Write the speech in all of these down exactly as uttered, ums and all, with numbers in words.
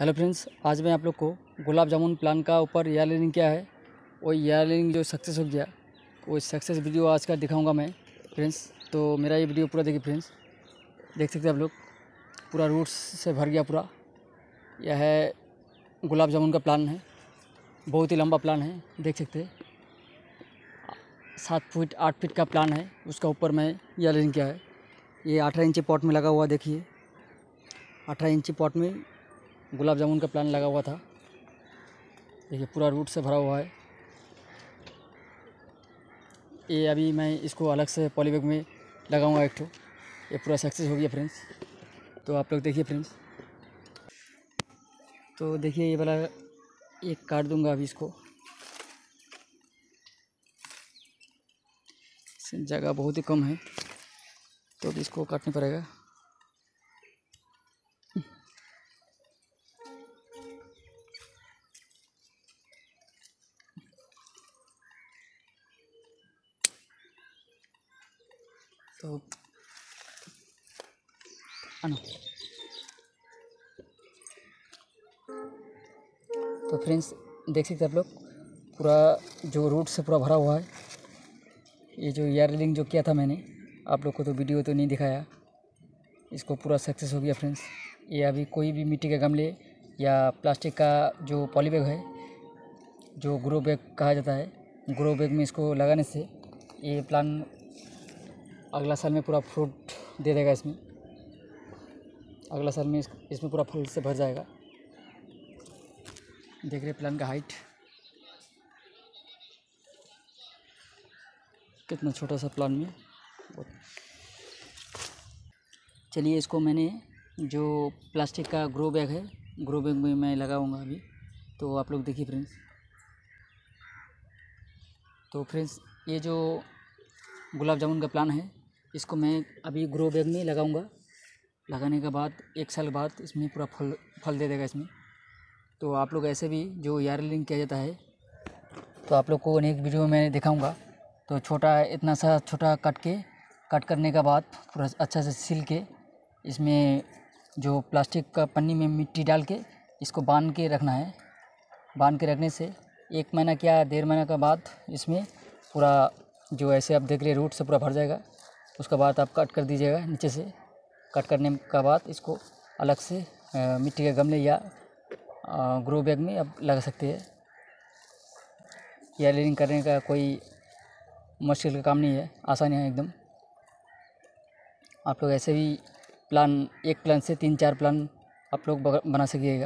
Hello friends, आज मैं आप लोग को गुलाब जामुन प्लान का ऊपर ईयरलिंग क्या है, वो ईयरलिंग जो सक्सेस हो गया, वो सक्सेस वीडियो आज का दिखाऊंगा मैं फ्रेंड्स। तो मेरा ये वीडियो पूरा देखिए फ्रेंड्स। देख सकते हैं आप लोग, पूरा रूट्स से भर गया पूरा। यह है गुलाब जामुन का प्लान है, बहुत ही लंबा प्लान है। देख सकते हैं सात फीट आठ फीट का प्लान है। उसका ऊपर में ईयरलिंग क्या है, ये अठारह इंची पॉट में लगा हुआ। देखिए अठारह इंची पॉट में गुलाब जामुन का प्लान लगा हुआ था। देखिए पूरा रूट से भरा हुआ है। ये अभी मैं इसको अलग से पॉलीबैग में लगाऊंगा एक ठो। ये पूरा सक्सेस हो गया फ्रेंड्स। तो आप लोग देखिए फ्रेंड्स। तो देखिए ये वाला एक काट दूंगा अभी इसको। जगह बहुत ही कम है तो अभी इसको काटना पड़ेगा। तो आनो तो फ्रेंड्स देख सकते हैं आप लोग, पूरा जो रूट से पूरा भरा हुआ है। ये जो ईयरलिंग जो किया था मैंने, आप लोग को तो वीडियो तो नहीं दिखाया। इसको पूरा सक्सेस हो गया फ्रेंड्स। ये अभी कोई भी मिट्टी के गमले या प्लास्टिक का जो पॉलीबैग है, जो ग्रो बैग कहा जाता है, ग्रो बैग में इसको लगाने से ये प्लान अगला साल में पूरा फ्रूट दे देगा। इसमें अगला साल में इस, इसमें पूरा फल से भर जाएगा। देख रहे प्लान का हाइट कितना छोटा सा प्लान में। चलिए इसको मैंने जो प्लास्टिक का ग्रो बैग है, ग्रो बैग में मैं लगाऊंगा अभी। तो आप लोग देखिए फ्रेंड्स। तो फ्रेंड्स ये जो गुलाब जामुन का प्लान है, इसको मैं अभी ग्रो बैग में लगाऊंगा। लगाने के बाद एक साल बाद इसमें पूरा फल फल दे देगा इसमें। तो आप लोग ऐसे भी जो ईयरलिंग किया जाता है, तो आप लोग को अनेक वीडियो में दिखाऊंगा। तो छोटा इतना सा छोटा कट के कट करने के बाद पूरा अच्छा से सील के, इसमें जो प्लास्टिक का पन्नी में मिट्टी डाल के इसको बांध के रखना है। बांध के रखने से एक महीना क्या डेढ़ महीना के बाद इसमें पूरा जो ऐसे आप देख रहे रूट से पूरा भर जाएगा। उसके बाद आप कट कर दीजिएगा नीचे से। कट करने के बाद इसको अलग से आ, मिट्टी के गमले या आ, ग्रो बैग में आप लगा सकते हैं। ईयरलिंग करने का कोई मुश्किल का काम नहीं है, आसान है एकदम। आप लोग ऐसे भी प्लान, एक प्लान से तीन चार प्लान आप लोग बना सकिएगा।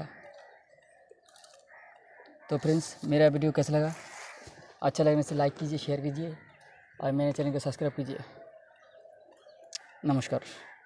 तो फ्रेंड्स मेरा वीडियो कैसा लगा, अच्छा लगने से लाइक कीजिए, शेयर कीजिए और मेरे चैनल को सब्सक्राइब कीजिए। नमस्कार।